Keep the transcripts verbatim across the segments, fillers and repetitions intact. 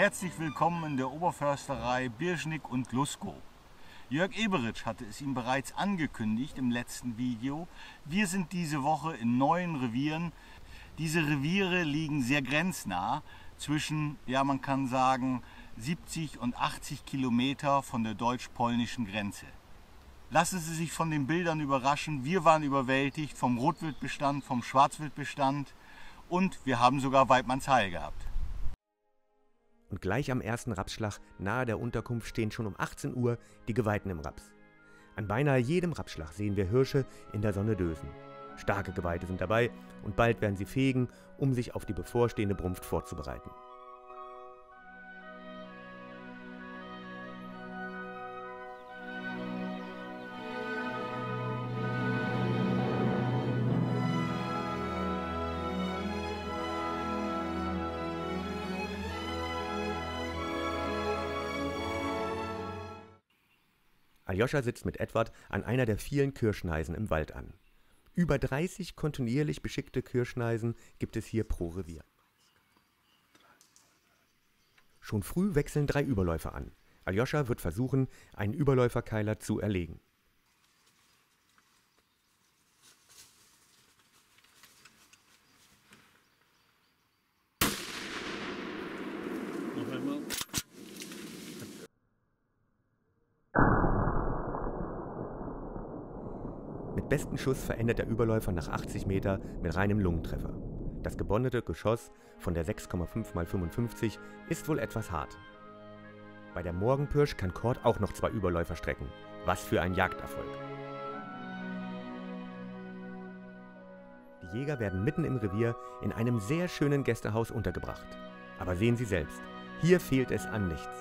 Herzlich willkommen in der Oberförsterei Birschnick und Gluskow. Jörg Eberitsch hatte es ihm bereits angekündigt im letzten Video. Wir sind diese Woche in neuen Revieren. Diese Reviere liegen sehr grenznah zwischen, ja man kann sagen, siebzig und achtzig Kilometer von der deutsch-polnischen Grenze. Lassen Sie sich von den Bildern überraschen. Wir waren überwältigt vom Rotwildbestand, vom Schwarzwildbestand und wir haben sogar Weidmannsheil gehabt. Und gleich am ersten Rapsschlag nahe der Unterkunft stehen schon um achtzehn Uhr die Geweihten im Raps. An beinahe jedem Rapsschlag sehen wir Hirsche in der Sonne dösen. Starke Geweihte sind dabei und bald werden sie fegen, um sich auf die bevorstehende Brunft vorzubereiten. Aljoscha sitzt mit Edward an einer der vielen Kirschneisen im Wald an. Über dreißig kontinuierlich beschickte Kirschneisen gibt es hier pro Revier. Schon früh wechseln drei Überläufer an. Aljoscha wird versuchen, einen Überläuferkeiler zu erlegen. Noch einmal. Mit bestem Schuss verendet der Überläufer nach achtzig Meter mit reinem Lungentreffer. Das gebondete Geschoss von der sechs Komma fünf mal fünfundfünfzig ist wohl etwas hart. Bei der Morgenpirsch kann Kord auch noch zwei Überläufer strecken. Was für ein Jagderfolg! Die Jäger werden mitten im Revier in einem sehr schönen Gästehaus untergebracht. Aber sehen Sie selbst, hier fehlt es an nichts.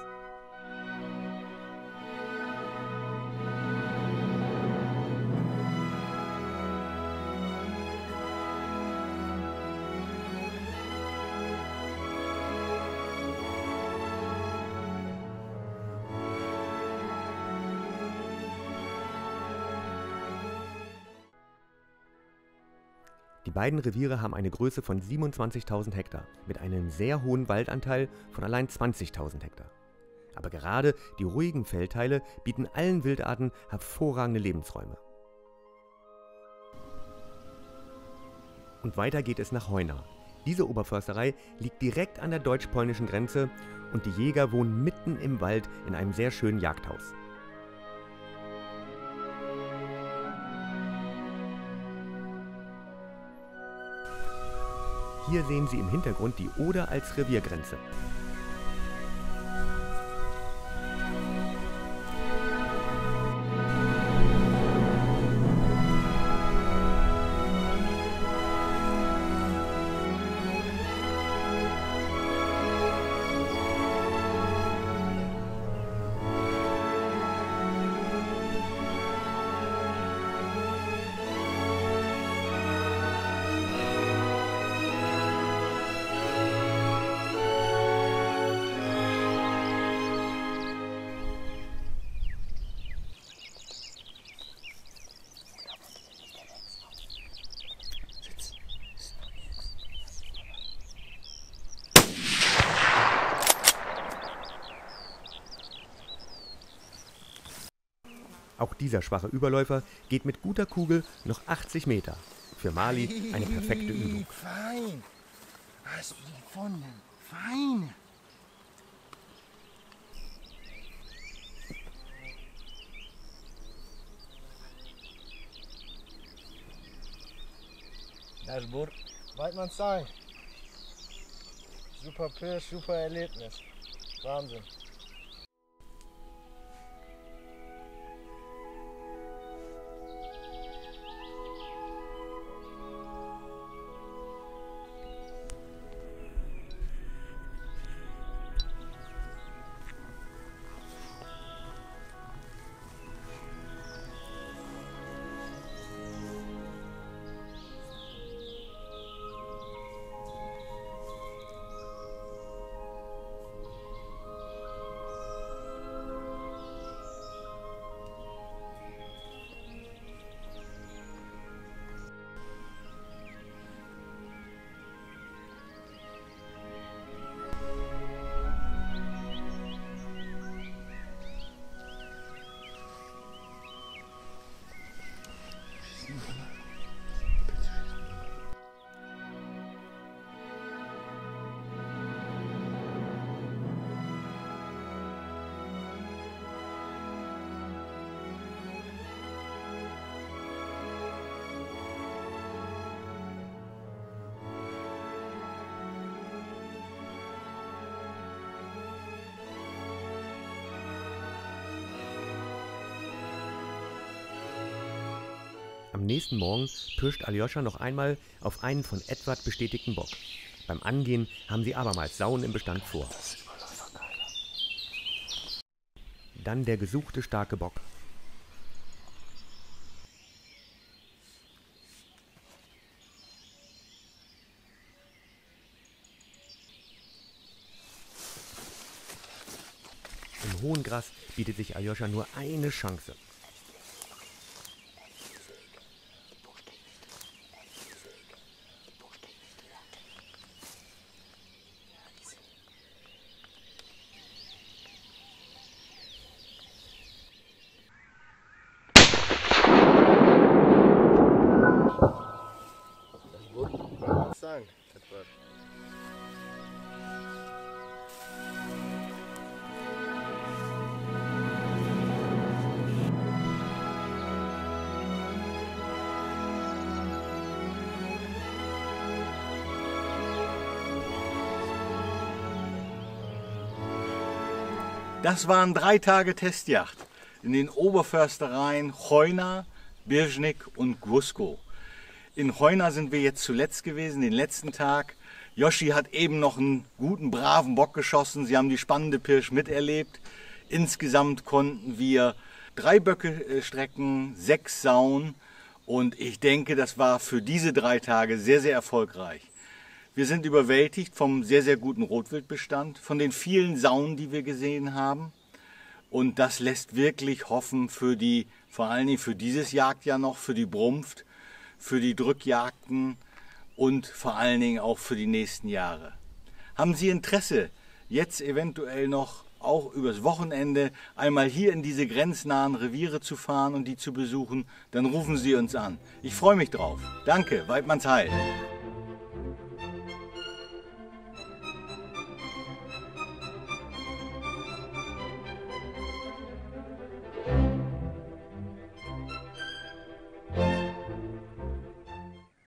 Die beiden Reviere haben eine Größe von siebenundzwanzigtausend Hektar mit einem sehr hohen Waldanteil von allein zwanzigtausend Hektar. Aber gerade die ruhigen Feldteile bieten allen Wildarten hervorragende Lebensräume. Und weiter geht es nach Heuna. Diese Oberförsterei liegt direkt an der deutsch-polnischen Grenze und die Jäger wohnen mitten im Wald in einem sehr schönen Jagdhaus. Hier sehen Sie im Hintergrund die Oder als Reviergrenze. Auch dieser schwache Überläufer geht mit guter Kugel noch achtzig Meter. Für Mali eine perfekte Übung. Fein. Hast du die gefunden? Fein. Dashboard. Weidmannsheil. Super Pirsch, super Erlebnis. Wahnsinn. Am nächsten Morgen pirscht Aljoscha noch einmal auf einen von Edward bestätigten Bock. Beim Angehen haben sie abermals Sauen im Bestand vor. Dann der gesuchte starke Bock. Im hohen Gras bietet sich Aljoscha nur eine Chance. Sagen, Edward. Das waren drei Tage Testjagd in den Oberförstereien Choina, Birschnik und Gwuskow. In Choina sind wir jetzt zuletzt gewesen, den letzten Tag. Joschi hat eben noch einen guten, braven Bock geschossen. Sie haben die spannende Pirsch miterlebt. Insgesamt konnten wir drei Böcke strecken, sechs Sauen. Und ich denke, das war für diese drei Tage sehr, sehr erfolgreich. Wir sind überwältigt vom sehr, sehr guten Rotwildbestand, von den vielen Sauen, die wir gesehen haben. Und das lässt wirklich hoffen für die, vor allen Dingen für dieses Jagdjahr noch, für die Brunft, für die Drückjagden und vor allen Dingen auch für die nächsten Jahre. Haben Sie Interesse, jetzt eventuell noch auch übers Wochenende einmal hier in diese grenznahen Reviere zu fahren und die zu besuchen, dann rufen Sie uns an. Ich freue mich drauf. Danke, Weidmanns Heil.